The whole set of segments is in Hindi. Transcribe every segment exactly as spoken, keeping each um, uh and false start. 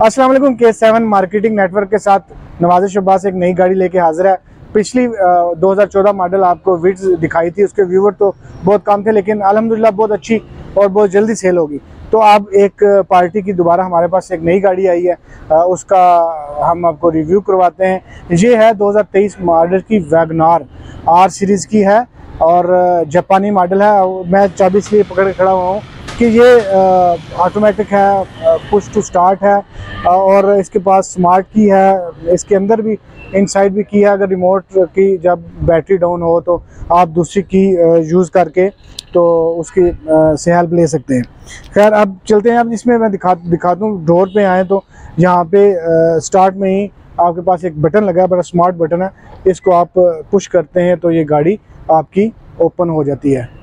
अस्सलाम वालेकुम। के सेवन मार्केटिंग नेटवर्क के साथ नवाज़ शब्बास एक नई गाड़ी लेके हाजिर है। पिछली दो हज़ार चौदह मॉडल आपको विड्स दिखाई थी, उसके व्यूवर तो बहुत कम थे, लेकिन अल्हम्दुलिल्लाह बहुत अच्छी और बहुत जल्दी सेल होगी। तो अब एक पार्टी की दोबारा हमारे पास एक नई गाड़ी आई है, उसका हम आपको रिव्यू करवाते हैं। ये है दो हज़ार तेईस मॉडल की वैगनार, आर सीरीज़ की है और जापानी मॉडल है। मैं चाबी इसलिए पकड़ के खड़ा हुआ हूँ कि ये ऑटोमेटिक है, पुश टू स्टार्ट है और इसके पास स्मार्ट की है। इसके अंदर भी इनसाइड भी की है, अगर रिमोट की जब बैटरी डाउन हो तो आप दूसरी की यूज़ करके तो उसकी से हेल्प ले सकते हैं। खैर अब चलते हैं। अब इसमें मैं दिखा दिखाता हूँ। डोर पे आए तो यहाँ पे स्टार्ट में ही आपके पास एक बटन लगा है, बड़ा स्मार्ट बटन है। इसको आप पुश करते हैं तो ये गाड़ी आपकी ओपन हो जाती है।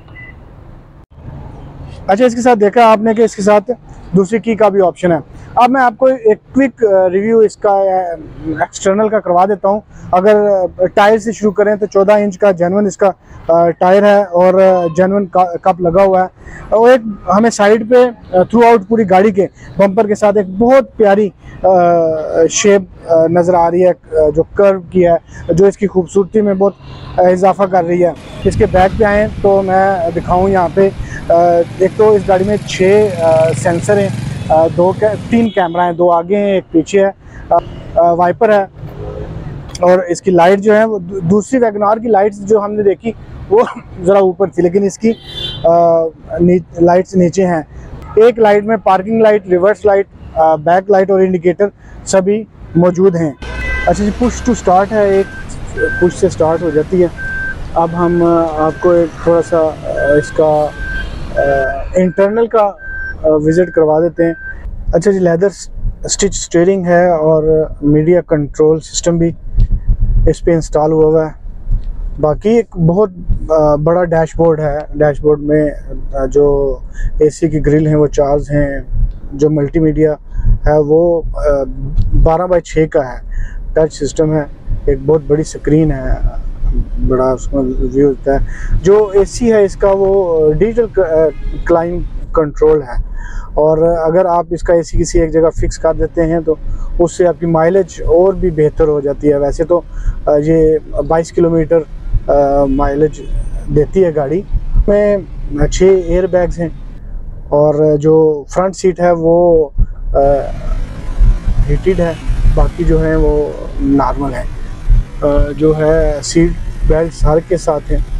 अच्छा, इसके साथ देखा आपने कि इसके साथ दूसरी की का भी ऑप्शन है। अब मैं आपको एक क्विक रिव्यू इसका एक्सटर्नल का करवा देता हूं। अगर टायर से शुरू करें तो चौदह इंच का जेन्युइन इसका टायर है और जेन्युइन कप लगा हुआ है। और एक हमें साइड पे थ्रू आउट पूरी गाड़ी के बम्पर के साथ एक बहुत प्यारी शेप नज़र आ रही है, जो कर्व की है, जो इसकी खूबसूरती में बहुत इजाफा कर रही है। इसके बैक पे आएँ तो मैं दिखाऊँ यहाँ पे एक तो इस गाड़ी में छः सेंसर हैं, दो कै, तीन कैमरा हैं, दो आगे हैं एक पीछे है, वाइपर है और इसकी लाइट जो है वो दूसरी वैगनार की लाइट्स जो हमने देखी वो ज़रा ऊपर थी, लेकिन इसकी नी, लाइट्स नीचे हैं। एक लाइट में parking light, reverse light, back light और इंडिकेटर सभी मौजूद हैं। अच्छा जी, पुश टू स्टार्ट है, एक पुश से स्टार्ट हो जाती है। अब हम आपको एक थोड़ा सा इसका इंटरनल का विज़िट करवा देते हैं। अच्छा जी, लेदर स्टिच स्टीयरिंग है और मीडिया कंट्रोल सिस्टम भी इस पे इंस्टॉल हुआ हुआ है। बाकी एक बहुत बड़ा डैशबोर्ड है। डैशबोर्ड में जो एसी की ग्रिल हैं वो चार्ज हैं, जो मल्टीमीडिया है वो बारह बाई छः का है, टच सिस्टम है, एक बहुत बड़ी स्क्रीन है, बड़ा उसमें व्यू होता है। जो एसी है इसका वो डिजिटल क्लाइमेट कंट्रोल है और अगर आप इसका एसी किसी एक जगह फिक्स कर देते हैं तो उससे आपकी माइलेज और भी बेहतर हो जाती है। वैसे तो ये बाईस किलोमीटर माइलेज देती है गाड़ी में। छः एयर बैग्स हैं और जो फ्रंट सीट है वो हीटेड है, बाकी जो है वो नॉर्मल है। जो है सीट बेल्ट सारे के साथ हैं।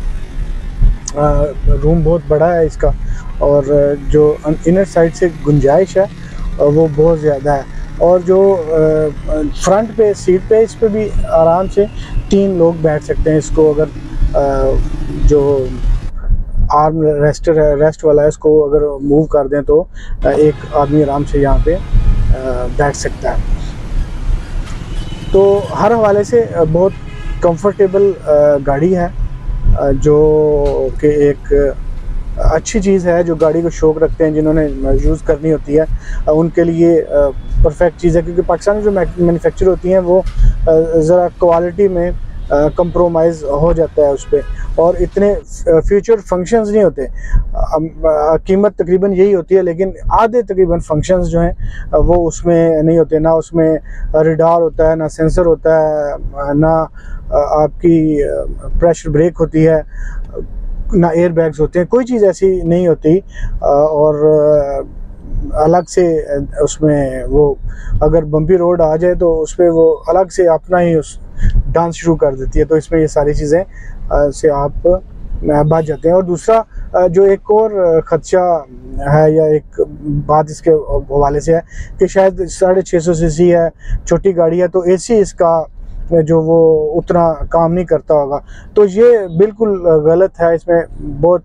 रूम बहुत बड़ा है इसका और जो इनर साइड से गुंजाइश है वो बहुत ज़्यादा है। और जो फ्रंट पे सीट पे इस पे भी आराम से तीन लोग बैठ सकते हैं। इसको अगर जो आर्म रेस्टर है, रेस्ट वाला है, इसको अगर मूव कर दें तो एक आदमी आराम से यहाँ पे बैठ सकता है। तो हर हवाले से बहुत कंफर्टेबल गाड़ी है, जो कि एक अच्छी चीज़ है। जो गाड़ी को शौक़ रखते हैं, जिन्होंने यूज़ करनी होती है, उनके लिए परफेक्ट चीज़ है। क्योंकि पाकिस्तान में जो मैन्युफैक्चर होती हैं वो ज़रा क्वालिटी में कंप्रोमाइज़ हो जाता है उस पर, और इतने फ्यूचर फंक्शंस नहीं होते। कीमत तकरीबन यही होती है, लेकिन आधे तकरीबन फंक्शंस जो हैं वो उसमें नहीं होते। ना उसमें रिडार होता है, ना सेंसर होता है, ना आपकी प्रेशर ब्रेक होती है, ना एयर बैग्स होते हैं, कोई चीज़ ऐसी नहीं होती। और अलग से उसमें वो अगर बम्पी रोड आ जाए तो उस पर वो अलग से अपना ही उस डांस शुरू कर देती है। तो इसमें ये सारी चीज़ें से आप बच जाते हैं। और दूसरा जो एक और ख़दशा है या एक बात इसके हवाले से है कि शायद साढ़े छः सौ सी सी है, छोटी गाड़ी है, तो एसी इसका जो वो उतना काम नहीं करता होगा। तो ये बिल्कुल गलत है। इसमें बहुत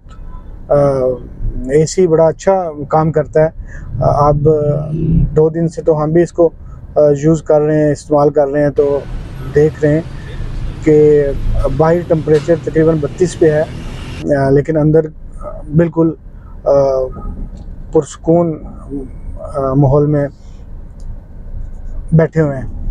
एसी बड़ा अच्छा काम करता है। अब दो दिन से तो हम भी इसको यूज़ कर रहे हैं, इस्तेमाल कर रहे हैं, तो देख रहे हैं कि बाहरी टेम्परेचर तकरीबन बत्तीस पे है, लेकिन अंदर बिल्कुल पुरसुकून माहौल में बैठे हुए हैं।